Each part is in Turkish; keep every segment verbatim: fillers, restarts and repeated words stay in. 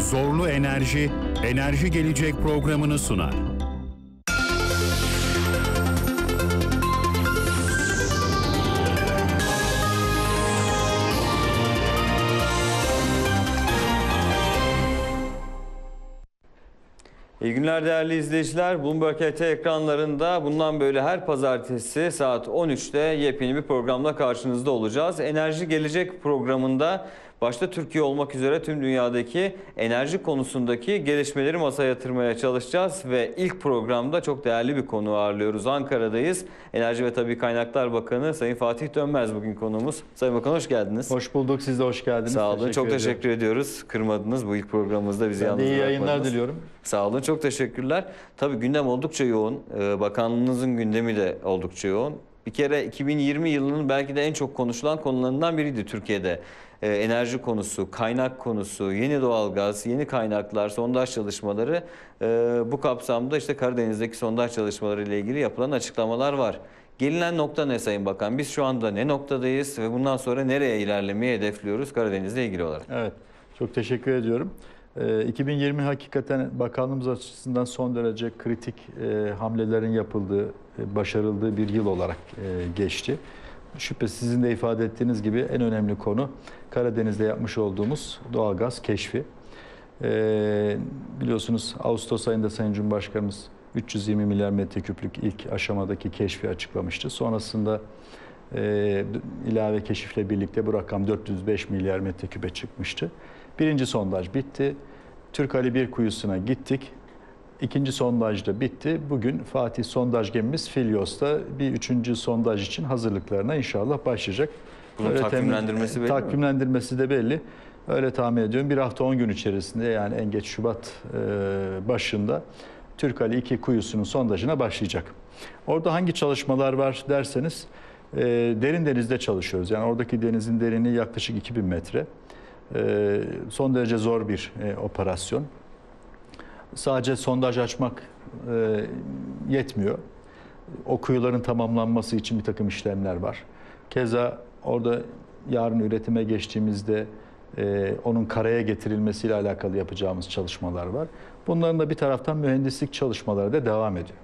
Zorlu Enerji, Enerji Gelecek programını sunar. İyi günler değerli izleyiciler. Bloomberg H T ekranlarında bundan böyle her pazartesi saat on üçte yepyeni bir programla karşınızda olacağız. Enerji Gelecek programında başta Türkiye olmak üzere tüm dünyadaki enerji konusundaki gelişmeleri masaya yatırmaya çalışacağız. Ve ilk programda çok değerli bir konu ağırlıyoruz. Ankara'dayız. Enerji ve Tabii Kaynaklar Bakanı Sayın Fatih Dönmez bugün konuğumuz. Sayın Bakan hoş geldiniz. Hoş bulduk. Siz de hoş geldiniz. Sağ olun. Teşekkür çok ediyorum. teşekkür ediyoruz. Kırmadınız bu ilk programımızda bizi Ben yalnız de iyi bırakmadınız. yayınlar diliyorum. Sağ olun. Çok teşekkürler. Tabii gündem oldukça yoğun. Bakanlığınızın gündemi de oldukça yoğun. Bir kere iki bin yirmi yılının belki de en çok konuşulan konularından biriydi Türkiye'de. Ee, enerji konusu, kaynak konusu, yeni doğalgaz, yeni kaynaklar, sondaj çalışmaları. Ee, bu kapsamda işte Karadeniz'deki sondaj çalışmaları ile ilgili yapılan açıklamalar var. Gelinen nokta ne Sayın Bakan? Biz şu anda ne noktadayız ve bundan sonra nereye ilerlemeyi hedefliyoruz Karadeniz'le ilgili olarak? Evet, çok teşekkür ediyorum. Ee, iki bin yirmi hakikaten bakanlığımız açısından son derece kritik e, hamlelerin yapıldığı, e, başarıldığı bir yıl olarak e, geçti. Şüphesiz sizin de ifade ettiğiniz gibi en önemli konu Karadeniz'de yapmış olduğumuz doğalgaz keşfi. Ee, biliyorsunuz Ağustos ayında Sayın Cumhurbaşkanımız üç yüz yirmi milyar metreküplük ilk aşamadaki keşfi açıklamıştı. Sonrasında e, ilave keşifle birlikte bu rakam dört yüz beş milyar metreküpe çıkmıştı. Birinci sondaj bitti. Türkali bir kuyusuna gittik. İkinci sondaj da bitti. Bugün Fatih sondaj gemimiz Filyos'ta bir üçüncü sondaj için hazırlıklarına inşallah başlayacak. Bunun Öyle takvimlendirmesi temin, belli mi? Takvimlendirmesi de belli. Öyle tahmin ediyorum. Bir hafta on gün içerisinde yani en geç Şubat e, başında Türkali iki kuyusunun sondajına başlayacak. Orada hangi çalışmalar var derseniz e, derin denizde çalışıyoruz. Yani oradaki denizin derinliği yaklaşık iki bin metre. E, son derece zor bir e, operasyon. Sadece sondaj açmak e, yetmiyor. O kuyuların tamamlanması için bir takım işlemler var. Keza orada yarın üretime geçtiğimizde e, onun karaya getirilmesiyle alakalı yapacağımız çalışmalar var. Bunların da bir taraftan mühendislik çalışmaları da devam ediyor.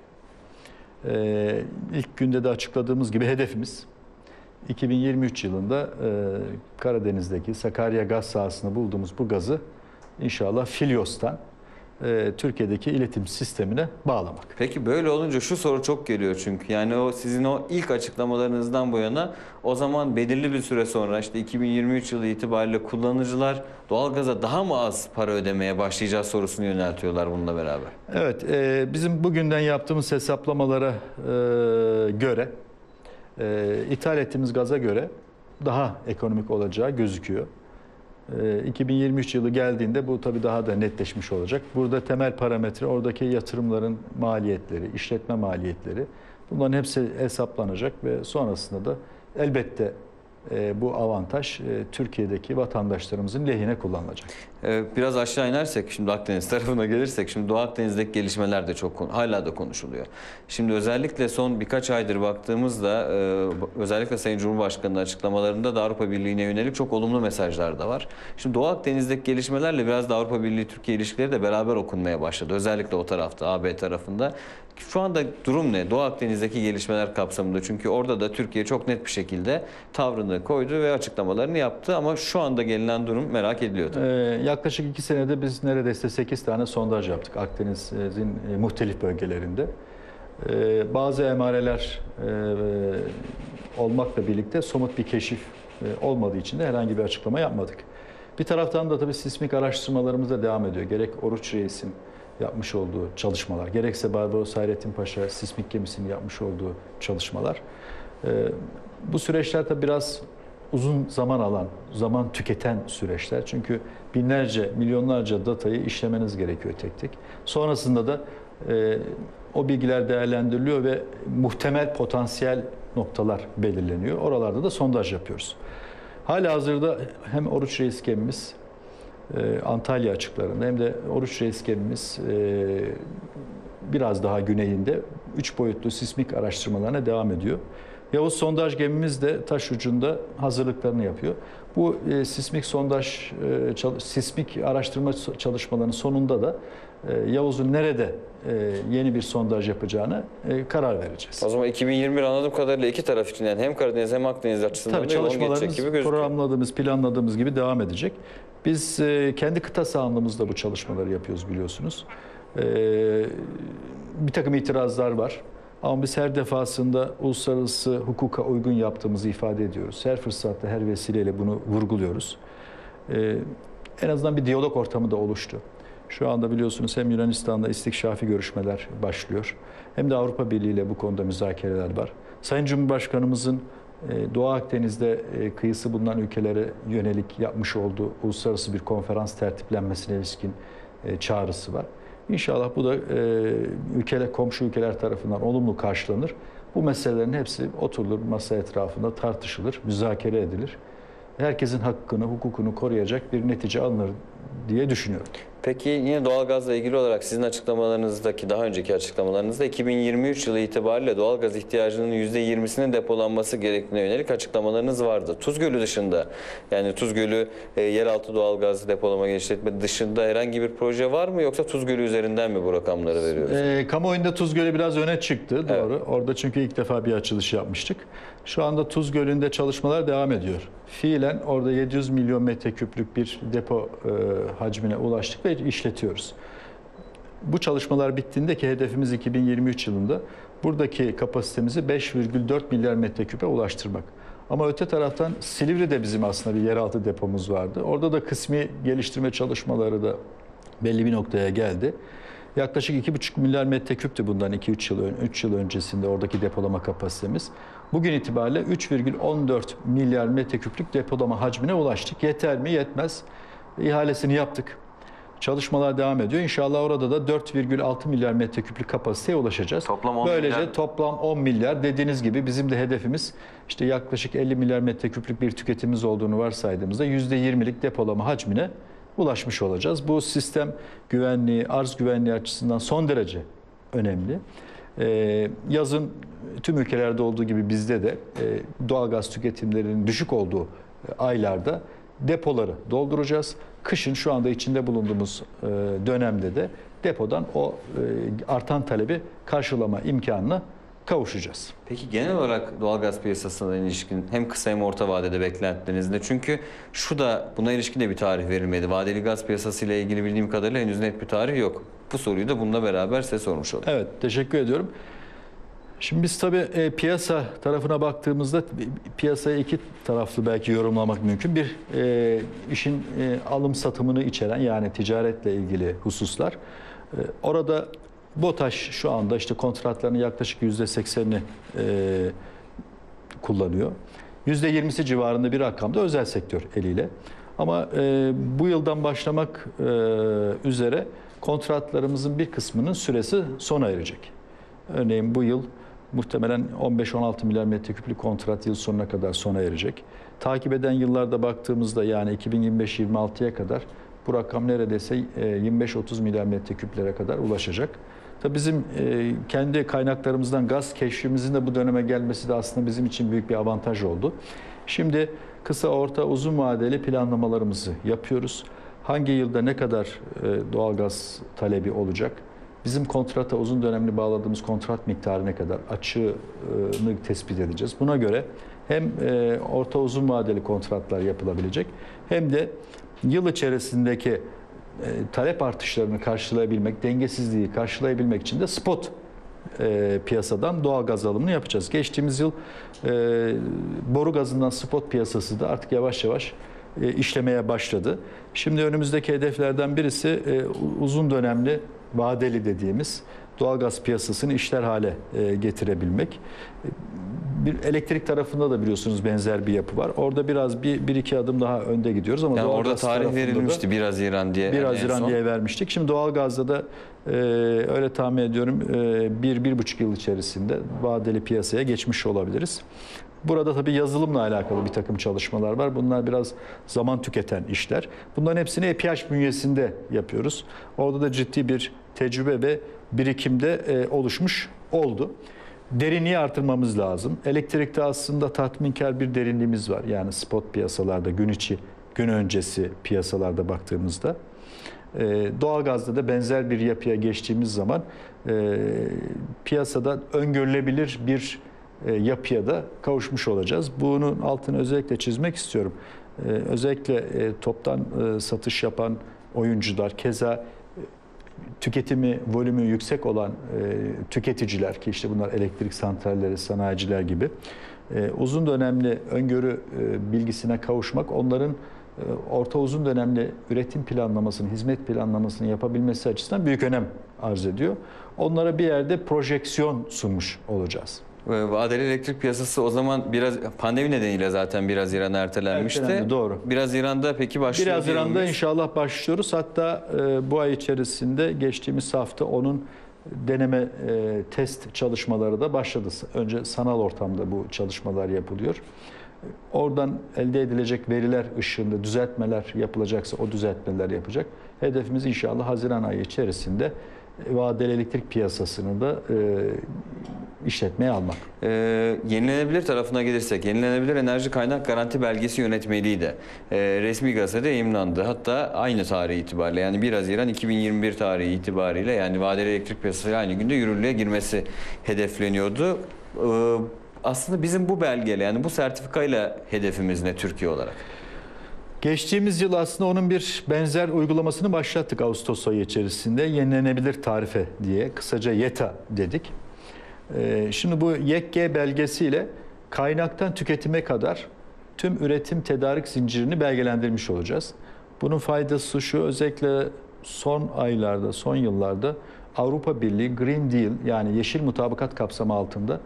E, ilk günde de açıkladığımız gibi hedefimiz iki bin yirmi üç yılında e, Karadeniz'deki Sakarya gaz sahasında bulduğumuz bu gazı inşallah Filyos'tan e, Türkiye'deki iletim sistemine bağlamak. Peki böyle olunca şu soru çok geliyor çünkü. Yani o sizin o ilk açıklamalarınızdan bu yana o zaman belirli bir süre sonra işte iki bin yirmi üç yılı itibariyle kullanıcılar doğalgaza daha mı az para ödemeye başlayacağız sorusunu yöneltiyorlar bununla beraber. Evet, e, bizim bugünden yaptığımız hesaplamalara e, göre e, ithal ettiğimiz gaza göre daha ekonomik olacağı gözüküyor. iki bin yirmi üç yılı geldiğinde bu tabii daha da netleşmiş olacak. Burada temel parametre oradaki yatırımların maliyetleri, işletme maliyetleri. Bunların hepsi hesaplanacak ve sonrasında da elbette e, bu avantaj e, Türkiye'deki vatandaşlarımızın lehine kullanılacak. Biraz aşağı inersek, şimdi Akdeniz tarafına gelirsek, şimdi Doğu Akdeniz'deki gelişmeler de çok hala da konuşuluyor. Şimdi özellikle son birkaç aydır baktığımızda özellikle Sayın Cumhurbaşkanı'nın açıklamalarında da Avrupa Birliği'ne yönelik çok olumlu mesajlar da var. Şimdi Doğu Akdeniz'deki gelişmelerle biraz da Avrupa Birliği-Türkiye ilişkileri de beraber okunmaya başladı. Özellikle o tarafta, A B tarafında. Şu anda durum ne? Doğu Akdeniz'deki gelişmeler kapsamında. Çünkü orada da Türkiye çok net bir şekilde tavrını koydu ve açıklamalarını yaptı. Ama şu anda gelinen durum merak ediliyor tabii. Ee, yaklaşık iki senede biz neredeyse sekiz tane sondaj yaptık Akdeniz'in e, muhtelif bölgelerinde. Ee, bazı emareler e, olmakla birlikte somut bir keşif e, olmadığı için de herhangi bir açıklama yapmadık. Bir taraftan da tabii sismik araştırmalarımız da devam ediyor. Gerek Oruç Reis'in yapmış olduğu çalışmalar, gerekse Barbaros Hayrettin Paşa sismik gemisinin yapmış olduğu çalışmalar. Ee, bu süreçler tabii biraz uzun zaman alan, zaman tüketen süreçler. Çünkü binlerce, milyonlarca datayı işlemeniz gerekiyor tek tek. Sonrasında da e, o bilgiler değerlendiriliyor ve muhtemel potansiyel noktalar belirleniyor. Oralarda da sondaj yapıyoruz. Halihazırda hem Oruç Reis gemimiz e, Antalya açıklarında hem de Oruç Reis gemimiz e, biraz daha güneyinde üç boyutlu sismik araştırmalarına devam ediyor. Yavuz sondaj gemimiz de taş ucunda hazırlıklarını yapıyor. Bu e, sismik sondaj, e, çalış, sismik araştırma çalışmalarının sonunda da e, Yavuz'un nerede e, yeni bir sondaj yapacağını e, karar vereceğiz. O zaman iki bin yirmi bir anladığım kadarıyla iki taraf için, yani hem Karadeniz hem Akdeniz açısından Tabii da yoğun geçecek çalışmalarımız gibi gözüküyor. programladığımız, planladığımız gibi devam edecek. Biz e, kendi kıta sahamızda bu çalışmaları yapıyoruz biliyorsunuz. E, bir takım itirazlar var. Ama biz her defasında uluslararası hukuka uygun yaptığımızı ifade ediyoruz. Her fırsatta, her vesileyle bunu vurguluyoruz. Ee, en azından bir diyalog ortamı da oluştu. Şu anda biliyorsunuz hem Yunanistan'da istikşafi görüşmeler başlıyor, hem de Avrupa Birliği ile bu konuda müzakereler var. Sayın Cumhurbaşkanımızın e, Doğu Akdeniz'de e, kıyısı bulunan ülkelere yönelik yapmış olduğu uluslararası bir konferans tertiplenmesine ilişkin e, çağrısı var. İnşallah bu da e, ülkeler, komşu ülkeler tarafından olumlu karşılanır. Bu meselelerin hepsi oturulur, masa etrafında tartışılır, müzakere edilir. Herkesin hakkını, hukukunu koruyacak bir netice alınır diye düşünüyorum. Peki yine doğalgazla ilgili olarak sizin açıklamalarınızdaki, daha önceki açıklamalarınızda iki bin yirmi üç yılı itibariyle doğalgaz ihtiyacının yüzde yirmisinin depolanması gerektiğine yönelik açıklamalarınız vardı. Tuz Gölü dışında, yani Tuz Gölü e, yeraltı doğalgaz depolama genişletme dışında herhangi bir proje var mı, yoksa Tuz Gölü üzerinden mi bu rakamları veriyoruz? E, kamuoyunda Tuz Gölü biraz öne çıktı, doğru. Evet. Orada çünkü ilk defa bir açılış yapmıştık. Şu anda Tuz Gölü'nde çalışmalar devam ediyor. Fiilen orada yedi yüz milyon metreküplük bir depo e, hacmine ulaştık ve işletiyoruz. Bu çalışmalar bittiğinde ki hedefimiz iki bin yirmi üç yılında buradaki kapasitemizi beş virgül dört milyar metreküpe ulaştırmak. Ama öte taraftan Silivri'de bizim aslında bir yeraltı depomuz vardı. Orada da kısmi geliştirme çalışmaları da belli bir noktaya geldi. Yaklaşık iki buçuk milyar metreküptü bundan iki üç yıl, üç yıl öncesinde oradaki depolama kapasitemiz. Bugün itibariyle üç virgül on dört milyar metreküplük depolama hacmine ulaştık. Yeter mi? Yetmez. İhalesini yaptık. Çalışmalar devam ediyor. İnşallah orada da dört virgül altı milyar metreküplük kapasiteye ulaşacağız. Toplam on Böylece milyar. toplam on milyar, dediğiniz gibi bizim de hedefimiz işte yaklaşık elli milyar metreküplük bir tüketimimiz olduğunu varsaydığımızda yüzde yirmilik depolama hacmine ulaşmış olacağız. Bu sistem güvenliği, arz güvenliği açısından son derece önemli. Ee, yazın tüm ülkelerde olduğu gibi bizde de e, doğalgaz tüketimlerinin düşük olduğu aylarda depoları dolduracağız. Kışın şu anda içinde bulunduğumuz e, dönemde de depodan o e, artan talebi karşılama imkanına kavuşacağız. Peki genel olarak doğalgaz piyasasına ilişkin hem kısa hem orta vadede beklentileriniz ne? Çünkü şu da, buna ilişkin de bir tarih verilmedi. Vadeli gaz piyasası ile ilgili bildiğim kadarıyla henüz net bir tarih yok. Bu soruyu da bununla beraber size sormuş olayım. Evet, teşekkür ediyorum. Şimdi biz tabii e, piyasa tarafına baktığımızda piyasayı iki taraflı belki yorumlamak mümkün. Bir, e, işin e, alım satımını içeren, yani ticaretle ilgili hususlar. E, orada BOTAŞ şu anda işte kontratlarının yaklaşık yüzde seksenini e, kullanıyor. yüzde yirmisi civarında bir rakamda özel sektör eliyle. Ama e, bu yıldan başlamak e, üzere kontratlarımızın bir kısmının süresi sona erecek. Örneğin bu yıl muhtemelen on beş on altı milyar metreküplük kontrat yıl sonuna kadar sona erecek. Takip eden yıllarda baktığımızda, yani iki bin yirmi beş yirmi altıya kadar bu rakam neredeyse yirmi beş otuz milyar metreküplere kadar ulaşacak. Tabii bizim kendi kaynaklarımızdan gaz keşfimizin de bu döneme gelmesi de aslında bizim için büyük bir avantaj oldu. Şimdi kısa, orta, uzun vadeli planlamalarımızı yapıyoruz. Hangi yılda ne kadar doğalgaz talebi olacak? Bizim kontrata, uzun dönemli bağladığımız kontrat miktarı ne kadar, açığını tespit edeceğiz. Buna göre hem orta uzun vadeli kontratlar yapılabilecek, hem de yıl içerisindeki talep artışlarını karşılayabilmek, dengesizliği karşılayabilmek için de spot piyasadan doğal gaz alımını yapacağız. Geçtiğimiz yıl boru gazından spot piyasası da artık yavaş yavaş işlemeye başladı. Şimdi önümüzdeki hedeflerden birisi uzun dönemli vadeli dediğimiz doğalgaz piyasasını işler hale getirebilmek. Bir elektrik tarafında da biliyorsunuz benzer bir yapı var. Orada biraz bir, bir iki adım daha önde gidiyoruz ama yani orada doğalgaz tarih verilmişti bir Haziran diye. bir Haziran diye vermiştik. Şimdi doğalgazda da e, öyle tahmin ediyorum e, bir, bir buçuk yıl içerisinde vadeli piyasaya geçmiş olabiliriz. Burada tabii yazılımla alakalı bir takım çalışmalar var. Bunlar biraz zaman tüketen işler. Bunların hepsini E P H bünyesinde yapıyoruz. Orada da ciddi bir tecrübe ve birikimde e, oluşmuş oldu. Derinliği artırmamız lazım. Elektrikte aslında tatminkar bir derinliğimiz var. Yani spot piyasalarda, gün içi, gün öncesi piyasalarda baktığımızda. Ee, doğalgazda da benzer bir yapıya geçtiğimiz zaman e, piyasada öngörülebilir bir e, yapıya da kavuşmuş olacağız. Bunun altını özellikle çizmek istiyorum. Ee, özellikle e, toptan e, satış yapan oyuncular, keza tüketimi, volümü yüksek olan e, tüketiciler ki işte bunlar elektrik santralleri, sanayiciler gibi e, uzun dönemli öngörü e, bilgisine kavuşmak onların e, orta uzun dönemli üretim planlamasını, hizmet planlamasını yapabilmesi açısından büyük önem arz ediyor. Onlara bir yerde projeksiyon sunmuş olacağız. Vadeli elektrik piyasası o zaman biraz pandemi nedeniyle zaten bir Haziran'a ertelenmişti. Ertelendi, doğru. bir Haziran'da peki başlıyor. bir Haziran'da diyelim. inşallah başlıyoruz. Hatta e, bu ay içerisinde geçtiğimiz hafta onun deneme e, test çalışmaları da başladı. Önce sanal ortamda bu çalışmalar yapılıyor. Oradan elde edilecek veriler ışığında düzeltmeler yapılacaksa o düzeltmeler yapacak. Hedefimiz inşallah Haziran ayı içerisinde vadeli elektrik piyasasını da e, işletmeye almak. Ee, yenilenebilir tarafına gelirsek, yenilenebilir enerji kaynak garanti belgesi yönetmeliği de e, resmi gazetede yayımlandı. Hatta aynı tarih itibariyle, yani bir Haziran iki bin yirmi bir tarihi itibariyle, yani vadeli elektrik piyasasıyla aynı günde yürürlüğe girmesi hedefleniyordu. Ee, aslında bizim bu belgeyle, yani bu sertifikayla hedefimiz ne Türkiye olarak? Geçtiğimiz yıl aslında onun bir benzer uygulamasını başlattık Ağustos ayı içerisinde. Yenilenebilir tarife diye, kısaca YETA dedik. Şimdi bu Y E K G belgesiyle kaynaktan tüketime kadar tüm üretim tedarik zincirini belgelendirmiş olacağız. Bunun faydası şu, özellikle son aylarda, son yıllarda Avrupa Birliği Green Deal, yani yeşil mutabakat kapsamı altında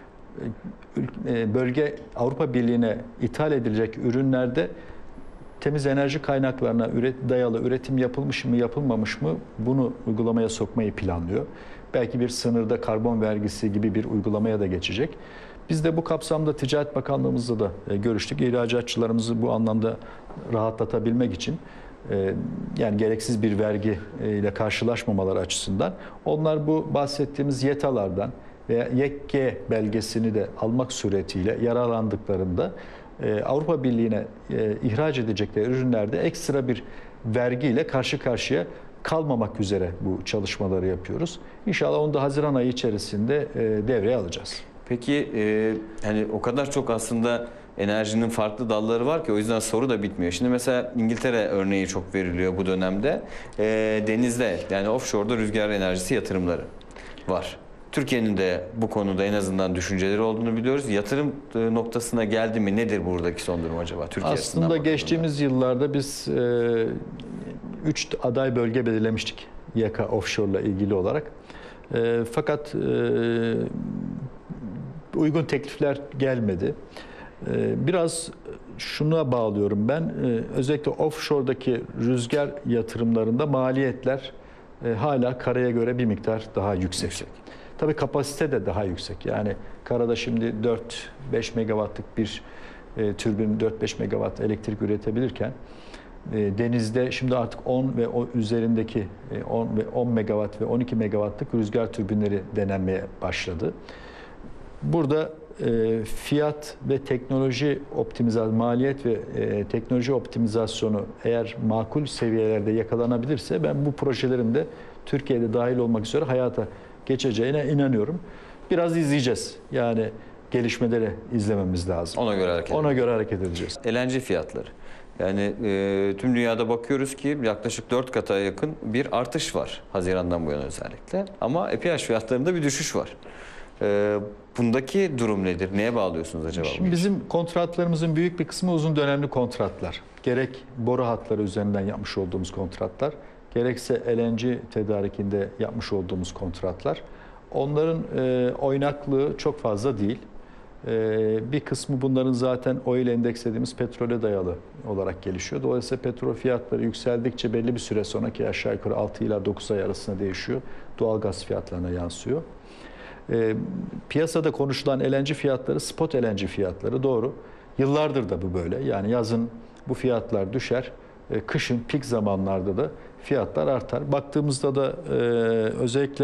bölge Avrupa Birliği'ne ithal edilecek ürünlerde temiz enerji kaynaklarına dayalı üretim yapılmış mı yapılmamış mı bunu uygulamaya sokmayı planlıyor. Belki bir sınırda karbon vergisi gibi bir uygulamaya da geçecek. Biz de bu kapsamda Ticaret Bakanlığımızla da görüştük. İhracatçılarımızı bu anlamda rahatlatabilmek için yani gereksiz bir vergi ile karşılaşmamaları açısından onlar bu bahsettiğimiz YETA'lardan veya Y E K G belgesini de almak suretiyle yararlandıklarında Avrupa Birliği'ne ihraç edecekleri ürünlerde ekstra bir vergiyle karşı karşıya kalmamak üzere bu çalışmaları yapıyoruz. İnşallah onu da Haziran ayı içerisinde devreye alacağız. Peki e, hani o kadar çok aslında enerjinin farklı dalları var ki o yüzden soru da bitmiyor. Şimdi mesela İngiltere örneği çok veriliyor bu dönemde. E, denizde, yani offshore'da rüzgar enerjisi yatırımları var. Türkiye'nin de bu konuda en azından düşünceleri olduğunu biliyoruz. Yatırım noktasına geldi mi? Nedir buradaki son durum acaba? Türkiye Aslında geçtiğimiz yıllarda biz e, üç aday bölge belirlemiştik Y K Offshore ile ilgili olarak. E, fakat e, uygun teklifler gelmedi. E, biraz şuna bağlıyorum ben. E, özellikle offshore'daki rüzgar yatırımlarında maliyetler e, hala karaya göre bir miktar daha yüksek. yüksek. Tabii kapasite de daha yüksek. Yani karada şimdi dört beş megawattlık bir e, türbin dört beş megawatt elektrik üretebilirken e, denizde şimdi artık on ve o üzerindeki e, on ve on megawatt ve on iki megawattlık rüzgar türbinleri denenmeye başladı. Burada e, fiyat ve teknoloji optimizasyonu, maliyet ve e, teknoloji optimizasyonu eğer makul seviyelerde yakalanabilirse ben bu projelerin de Türkiye'de dahil olmak üzere hayata geçeceğine inanıyorum. Biraz izleyeceğiz. Yani gelişmeleri izlememiz lazım. Ona göre hareket Ona göre hareket edeceğiz. L N G fiyatları. Yani e, tüm dünyada bakıyoruz ki yaklaşık dört kata yakın bir artış var Haziran'dan bu yana özellikle. Ama E P H fiyatlarında bir düşüş var. E, bundaki durum nedir? Neye bağlıyorsunuz acaba? Şimdi bizim kontratlarımızın büyük bir kısmı uzun dönemli kontratlar. Gerek boru hatları üzerinden yapmış olduğumuz kontratlar, gerekse L N G tedarikinde yapmış olduğumuz kontratlar. Onların e, oynaklığı çok fazla değil. E, bir kısmı bunların zaten oil endeks dediğimiz petrole dayalı olarak gelişiyor. Dolayısıyla petrol fiyatları yükseldikçe belli bir süre sonra ki aşağı yukarı altı ila dokuz ay arasında değişiyor. Doğalgaz fiyatlarına yansıyor. E, piyasada konuşulan L N G fiyatları spot L N G fiyatları, doğru. Yıllardır da bu böyle. Yani yazın bu fiyatlar düşer. E, kışın pik zamanlarda da fiyatlar artar. Baktığımızda da e, özellikle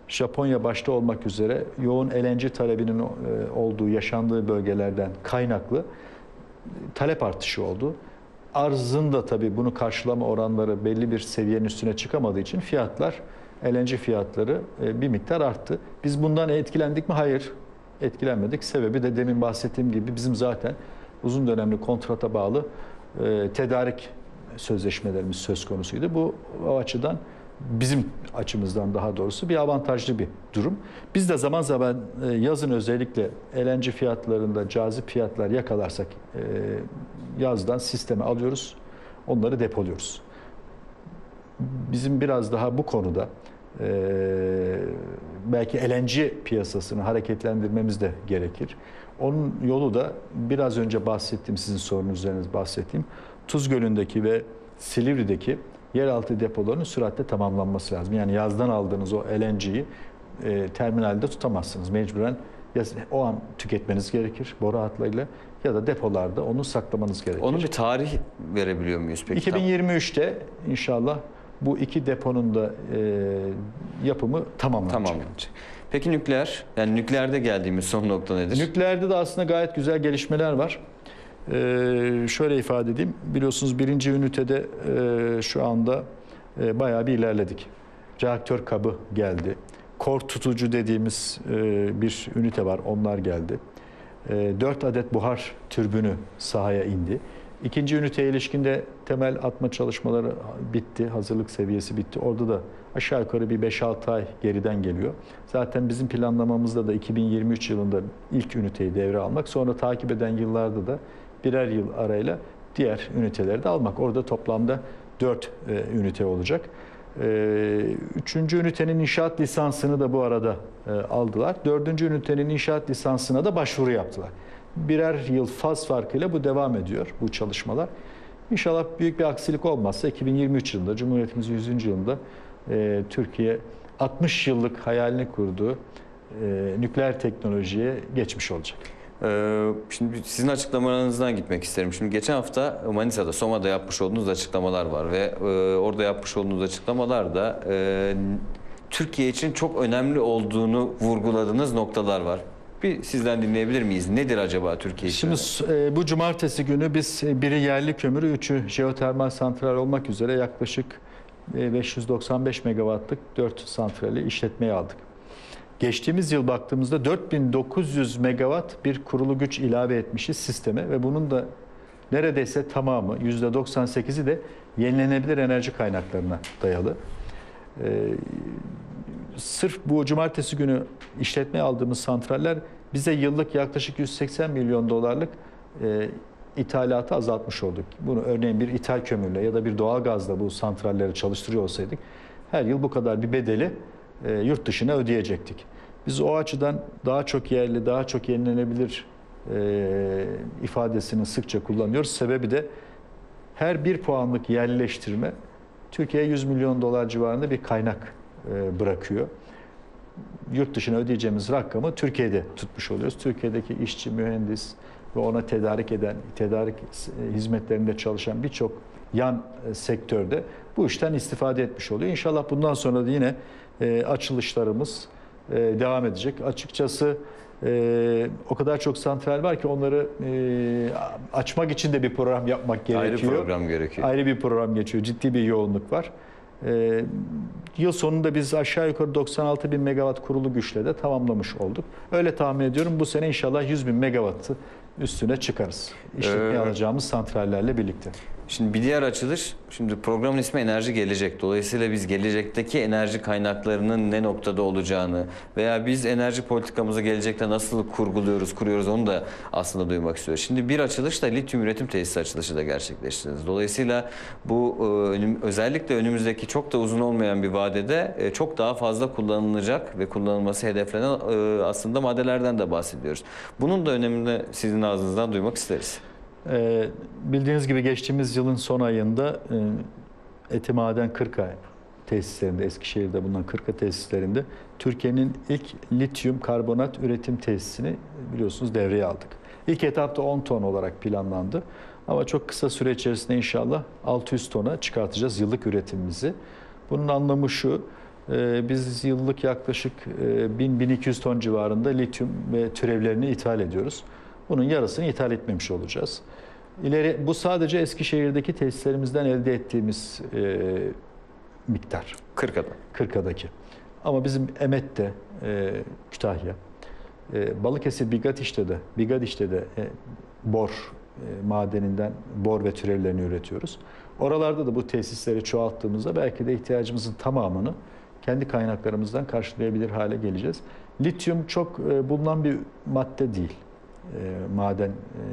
Japonya başta olmak üzere yoğun L N G talebinin olduğu, yaşandığı bölgelerden kaynaklı talep artışı oldu. Arzın da tabii bunu karşılama oranları belli bir seviyenin üstüne çıkamadığı için fiyatlar, L N G fiyatları bir miktar arttı. Biz bundan etkilendik mi? Hayır, etkilenmedik. Sebebi de demin bahsettiğim gibi bizim zaten uzun dönemli kontrata bağlı tedarik sözleşmelerimiz söz konusuydu. Bu o açıdan bizim açımızdan daha doğrusu bir avantajlı bir durum. Biz de zaman zaman yazın özellikle L N G fiyatlarında cazip fiyatlar yakalarsak yazdan sisteme alıyoruz, onları depoluyoruz. Bizim biraz daha bu konuda belki L N G piyasasını hareketlendirmemiz de gerekir. Onun yolu da biraz önce bahsettiğim, sizin sorunuz üzerine bahsettiğim Tuz Gölü'ndeki ve Silivri'deki yeraltı depolarının süratle tamamlanması lazım. Yani yazdan aldığınız o L N G'yi e, terminalde tutamazsınız. Mecburen ya o an tüketmeniz gerekir boru hatlarıyla ya da depolarda onu saklamanız gerekir. Onun bir tarih verebiliyor muyuz peki? iki bin yirmi üçte inşallah bu iki deponun da e, yapımı tamamlanacak. Tamamlanacak. Peki nükleer? Yani nükleerde geldiğimiz son nokta nedir? Nükleerde de aslında gayet güzel gelişmeler var. Ee, şöyle ifade edeyim. Biliyorsunuz birinci ünitede e, şu anda e, bayağı bir ilerledik. Reaktör kabı geldi. Kor tutucu dediğimiz e, bir ünite var. Onlar geldi. E, dört adet buhar türbünü sahaya indi. İkinci üniteye ilişkinde temel atma çalışmaları bitti. Hazırlık seviyesi bitti. Orada da aşağı yukarı bir beş altı ay geriden geliyor. Zaten bizim planlamamızda da iki bin yirmi üç yılında ilk üniteyi devre almak. Sonra takip eden yıllarda da birer yıl arayla diğer üniteleri de almak. Orada toplamda dört e, ünite olacak. E, üçüncü ünitenin inşaat lisansını da bu arada e, aldılar. Dördüncü ünitenin inşaat lisansına da başvuru yaptılar. Birer yıl faz farkıyla bu devam ediyor, bu çalışmalar. İnşallah büyük bir aksilik olmazsa iki bin yirmi üç yılında, Cumhuriyetimizin yüzüncü yılında e, Türkiye altmış yıllık hayalini kurduğu e, nükleer teknolojiye geçmiş olacak. Şimdi sizin açıklamalarınızdan gitmek isterim. Şimdi geçen hafta Manisa'da, Soma'da yapmış olduğunuz açıklamalar var ve orada yapmış olduğunuz açıklamalar da Türkiye için çok önemli olduğunu vurguladığınız noktalar var. Bir sizden dinleyebilir miyiz? Nedir acaba Türkiye için? Şimdi e, bu cumartesi günü biz biri yerli kömürü, üçü jeotermal santral olmak üzere yaklaşık beş yüz doksan beş megawattlık dört santrali işletmeye aldık. Geçtiğimiz yıl baktığımızda dört bin dokuz yüz megawatt bir kurulu güç ilave etmişiz sisteme ve bunun da neredeyse tamamı, yüzde doksan sekizi de yenilenebilir enerji kaynaklarına dayalı. Ee, sırf bu cumartesi günü işletmeye aldığımız santraller bize yıllık yaklaşık yüz seksen milyon dolarlık e, ithalatı azaltmış olduk. Bunu örneğin bir ithal kömürle ya da bir doğal gazla bu santralleri çalıştırıyor olsaydık her yıl bu kadar bir bedeli e, yurt dışına ödeyecektik. Biz o açıdan daha çok yerli, daha çok yenilenebilir e, ifadesini sıkça kullanıyoruz. Sebebi de her bir puanlık yerleştirme Türkiye'ye yüz milyon dolar civarında bir kaynak e, bırakıyor. Yurt dışına ödeyeceğimiz rakamı Türkiye'de tutmuş oluyoruz. Türkiye'deki işçi, mühendis ve ona tedarik eden, tedarik hizmetlerinde çalışan birçok yan sektörde bu işten istifade etmiş oluyor. İnşallah bundan sonra da yine e, açılışlarımız e, devam edecek. Açıkçası e, o kadar çok santral var ki onları e, açmak için de bir program yapmak gerekiyor. Ayrı program gerekiyor. Ayrı bir program geçiyor. Ciddi bir yoğunluk var. E, yıl sonunda biz aşağı yukarı doksan altı bin megawatt kurulu güçle de tamamlamış olduk. Öyle tahmin ediyorum bu sene inşallah yüz bin megawattı üstüne çıkarız. İşletmeye ee, alacağımız santrallerle birlikte. Şimdi bir diğer açılış, şimdi programın ismi Enerji Gelecek. Dolayısıyla biz gelecekteki enerji kaynaklarının ne noktada olacağını veya biz enerji politikamızı gelecekte nasıl kurguluyoruz, kuruyoruz onu da aslında duymak istiyoruz. Şimdi bir açılış da lityum üretim tesisi açılışı da gerçekleştirdiniz. Dolayısıyla bu özellikle önümüzdeki çok da uzun olmayan bir vadede çok daha fazla kullanılacak ve kullanılması hedeflenen aslında maddelerden de bahsediyoruz. Bunun da önemini sizin ağzınızdan duymak isteriz. Ee, bildiğiniz gibi geçtiğimiz yılın son ayında e, Etimaden Kırka tesislerinde, Eskişehir'de bulunan Kırka tesislerinde Türkiye'nin ilk lityum karbonat üretim tesisini biliyorsunuz devreye aldık. İlk etapta on ton olarak planlandı. Ama çok kısa süre içerisinde inşallah altı yüz tona çıkartacağız yıllık üretimimizi. Bunun anlamı şu, Ee, biz yıllık yaklaşık e, bin bin iki yüz ton civarında lityum ve türevlerini ithal ediyoruz. Bunun yarısını ithal etmemiş olacağız. İleri, bu sadece Eskişehir'deki tesislerimizden elde ettiğimiz e, miktar. Kırkada. Kırkadaki. Ama bizim Emet'te, e, Kütahya, e, Balıkesir Bigadiş'te de, Bigadiş'te de e, bor e, madeninden bor ve türevlerini üretiyoruz. Oralarda da bu tesisleri çoğalttığımızda belki de ihtiyacımızın tamamını kendi kaynaklarımızdan karşılayabilir hale geleceğiz. Lityum çok e, bulunan bir madde değil. E, maden e,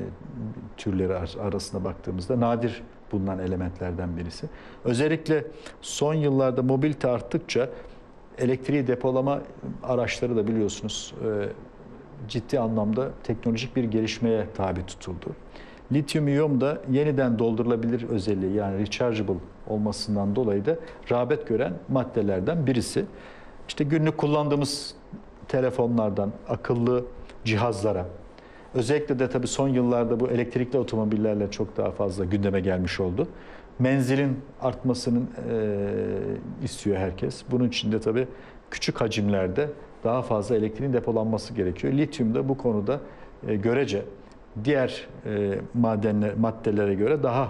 türleri arasında baktığımızda nadir bulunan elementlerden birisi. Özellikle son yıllarda mobilite arttıkça elektriği depolama araçları da biliyorsunuz e, ciddi anlamda teknolojik bir gelişmeye tabi tutuldu. Lityum iyom da yeniden doldurulabilir özelliği, yani rechargeable olmasından dolayı da rağbet gören maddelerden birisi. İşte günlük kullandığımız telefonlardan akıllı cihazlara, özellikle de tabii son yıllarda bu elektrikli otomobillerle çok daha fazla gündeme gelmiş oldu. Menzilin artmasının e, istiyor herkes. Bunun için de tabii küçük hacimlerde daha fazla elektriğin depolanması gerekiyor. Lityum da bu konuda e, görece diğer e, madenler, maddelere göre daha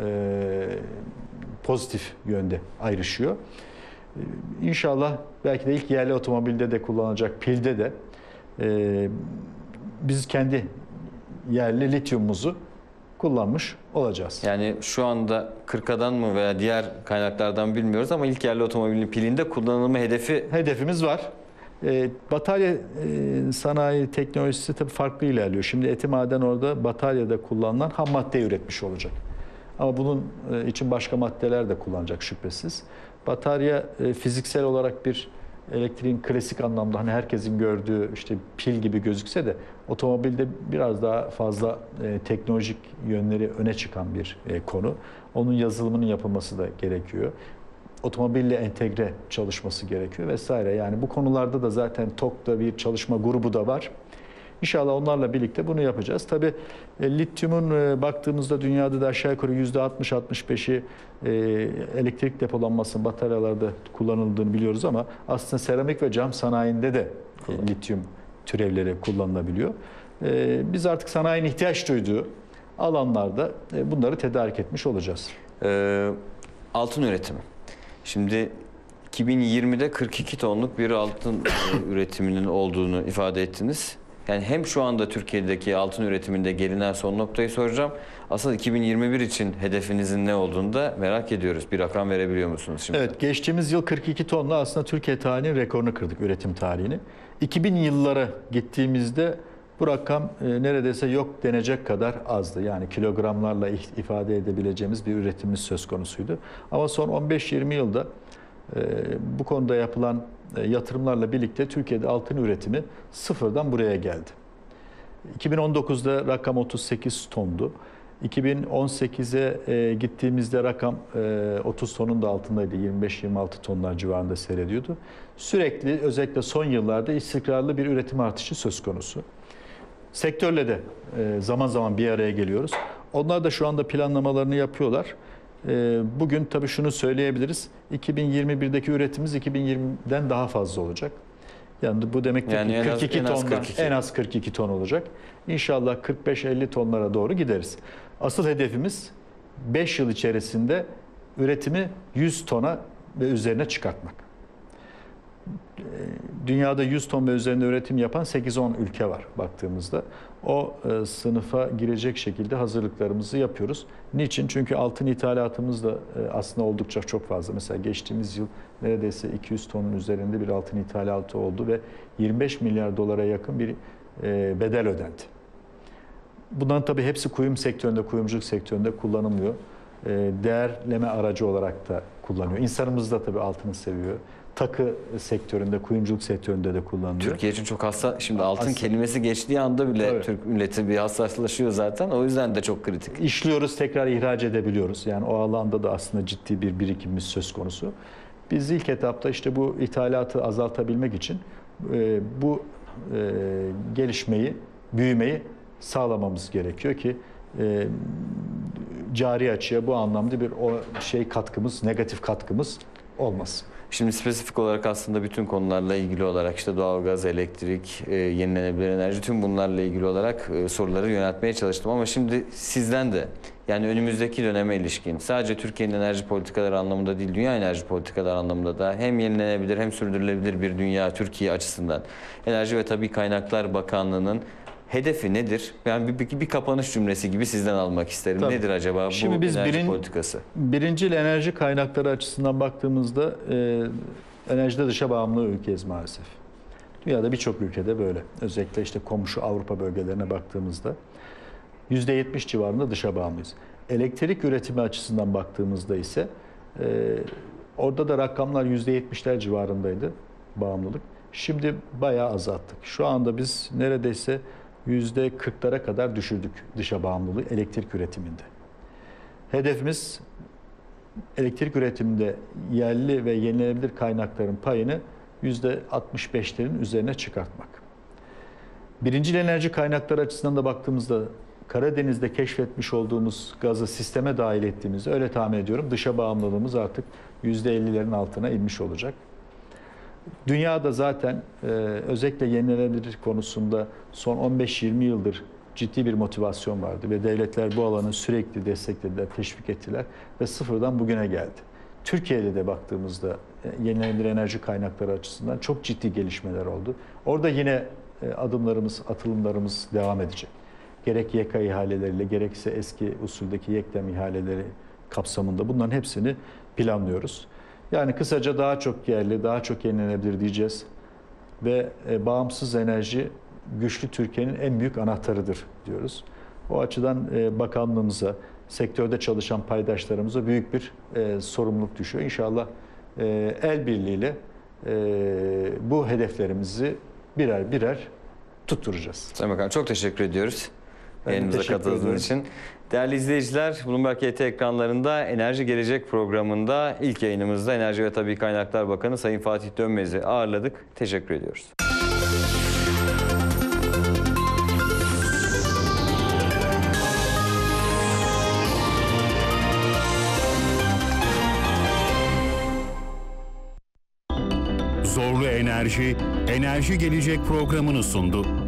e, pozitif yönde ayrışıyor. E, İnşallah belki de ilk yerli otomobilde de kullanılacak pilde de e, biz kendi yerli lityumumuzu kullanmış olacağız. Yani şu anda Kırka'dan mı veya diğer kaynaklardan bilmiyoruz ama ilk yerli otomobilin pilinde kullanılma hedefi... Hedefimiz var. E, batarya e, sanayi teknolojisi tabii farklı ilerliyor. Şimdi Etimaden orada bataryada kullanılan ham madde üretmiş olacak. Ama bunun e, için başka maddeler de kullanacak şüphesiz. Batarya e, fiziksel olarak bir elektriğin klasik anlamda hani herkesin gördüğü işte pil gibi gözükse de otomobilde biraz daha fazla e, teknolojik yönleri öne çıkan bir e, konu. Onun yazılımının yapılması da gerekiyor. Otomobille entegre çalışması gerekiyor vesaire. Yani bu konularda da zaten TOK'ta bir çalışma grubu da var. İnşallah onlarla birlikte bunu yapacağız. Tabii e, lityumun e, baktığımızda dünyada da aşağı yukarı yüzde altmış altmış beşi e, elektrik depolanmasının bataryalarda kullanıldığını biliyoruz ama aslında seramik ve cam sanayinde de e, lityum türevleri kullanılabiliyor. E, biz artık sanayinin ihtiyaç duyduğu alanlarda e, bunları tedarik etmiş olacağız. Ee, altın üretimi. Şimdi iki bin yirmide kırk iki tonluk bir altın üretiminin olduğunu ifade ettiniz. Yani hem şu anda Türkiye'deki altın üretiminde gelinen son noktayı soracağım. Asıl iki bin yirmi bir için hedefinizin ne olduğunu da merak ediyoruz. Bir rakam verebiliyor musunuz şimdi? Evet, geçtiğimiz yıl kırk iki tonla aslında Türkiye tarihinin rekorunu kırdık, üretim tarihini. iki bin yıllara gittiğimizde bu rakam e, neredeyse yok denecek kadar azdı. Yani kilogramlarla ifade edebileceğimiz bir üretimimiz söz konusuydu. Ama son on beş yirmi yılda e, bu konuda yapılan e, yatırımlarla birlikte Türkiye'de altın üretimi sıfırdan buraya geldi. iki bin on dokuzda rakam otuz sekiz tondu. iki bin on sekize e, gittiğimizde rakam e, otuz tonun da altındaydı. yirmi beş yirmi altı tonlar civarında seyrediyordu. Sürekli özellikle son yıllarda istikrarlı bir üretim artışı söz konusu. Sektörle de e, zaman zaman bir araya geliyoruz. Onlar da şu anda planlamalarını yapıyorlar. E, bugün tabii şunu söyleyebiliriz. iki bin yirmi birdeki üretimimiz iki bin yirmiden daha fazla olacak. Yani bu demek ki yani kırk iki en az, tondan kırk iki. en az kırk iki ton olacak. İnşallah kırk beş elli tonlara doğru gideriz. Asıl hedefimiz beş yıl içerisinde üretimi yüz tona ve üzerine çıkartmak. Dünyada yüz ton ve üzerinde üretim yapan sekiz on ülke var baktığımızda. O e, sınıfa girecek şekilde hazırlıklarımızı yapıyoruz. Niçin? Çünkü altın ithalatımız da e, aslında oldukça çok fazla. Mesela geçtiğimiz yıl neredeyse iki yüz tonun üzerinde bir altın ithalatı oldu ve yirmi beş milyar dolara yakın bir e, bedel ödendi. Bundan tabii hepsi kuyum sektöründe, kuyumculuk sektöründe kullanılmıyor. E, değerleme aracı olarak da kullanıyor. İnsanımız da tabii altını seviyor. Takı sektöründe, kuyumculuk sektöründe de kullanılıyor. Türkiye için çok hassas. Şimdi altın Aslında, kelimesi geçtiği anda bile evet, Türk milleti bir hassaslaşıyor zaten. O yüzden de çok kritik. İşliyoruz, tekrar ihraç edebiliyoruz. Yani o alanda da aslında ciddi bir birikimimiz söz konusu. Biz ilk etapta işte bu ithalatı azaltabilmek için e, bu e, gelişmeyi, büyümeyi sağlamamız gerekiyor ki e, cari açıya bu anlamda bir o şey katkımız, negatif katkımız olmaz. Şimdi spesifik olarak aslında bütün konularla ilgili olarak işte doğalgaz, elektrik, e, yenilenebilir enerji tüm bunlarla ilgili olarak e, soruları yöneltmeye çalıştım. Ama şimdi sizden de yani önümüzdeki döneme ilişkin sadece Türkiye'nin enerji politikaları anlamında değil dünya enerji politikaları anlamında da hem yenilenebilir hem sürdürülebilir bir dünya Türkiye açısından Enerji ve Tabii Kaynaklar Bakanlığı'nın hedefi nedir? Yani bir, bir, bir kapanış cümlesi gibi sizden almak isterim. Tabii. Nedir acaba bu Şimdi biz enerji birin, politikası? Birincil enerji kaynakları açısından baktığımızda e, enerjide dışa bağımlı ülkeyiz maalesef. Dünyada birçok ülkede böyle. Özellikle işte komşu Avrupa bölgelerine baktığımızda yüzde yetmiş civarında dışa bağımlıyız. Elektrik üretimi açısından baktığımızda ise e, orada da rakamlar yüzde yetmişler civarındaydı bağımlılık. Şimdi bayağı azalttık. Şu anda biz neredeyse yüzde kırklara kadar düşürdük dışa bağımlılığı elektrik üretiminde. Hedefimiz elektrik üretiminde yerli ve yenilenebilir kaynakların payını yüzde altmış beşlerin üzerine çıkartmak. Birincil enerji kaynakları açısından da baktığımızda Karadeniz'de keşfetmiş olduğumuz gazı sisteme dahil ettiğimizde öyle tahmin ediyorum dışa bağımlılığımız artık yüzde ellilerin altına inmiş olacak. Dünyada zaten e, özellikle yenilenebilir konusunda son on beş yirmi yıldır ciddi bir motivasyon vardı ve devletler bu alanı sürekli desteklediler, teşvik ettiler ve sıfırdan bugüne geldi. Türkiye'de de baktığımızda e, yenilenebilir enerji kaynakları açısından çok ciddi gelişmeler oldu. Orada yine e, adımlarımız, atılımlarımız devam edecek. Gerek Y K ihaleleriyle gerekse eski usuldeki yekdem ihaleleri kapsamında bunların hepsini planlıyoruz. Yani kısaca daha çok yerli, daha çok yenilenebilir diyeceğiz. Ve e, bağımsız enerji güçlü Türkiye'nin en büyük anahtarıdır diyoruz. O açıdan e, bakanlığımıza, sektörde çalışan paydaşlarımıza büyük bir e, sorumluluk düşüyor. İnşallah e, el birliğiyle e, bu hedeflerimizi birer birer tutturacağız. Sayın Bakan çok teşekkür ediyoruz. Ben Yayınımıza teşekkür katıldığınız için. Değerli izleyiciler, Bloomberg Y T ekranlarında Enerji Gelecek programında ilk yayınımızda Enerji ve Tabii Kaynaklar Bakanı Sayın Fatih Dönmez'i ağırladık. Teşekkür ediyoruz. Zorlu Enerji, Enerji Gelecek programını sundu.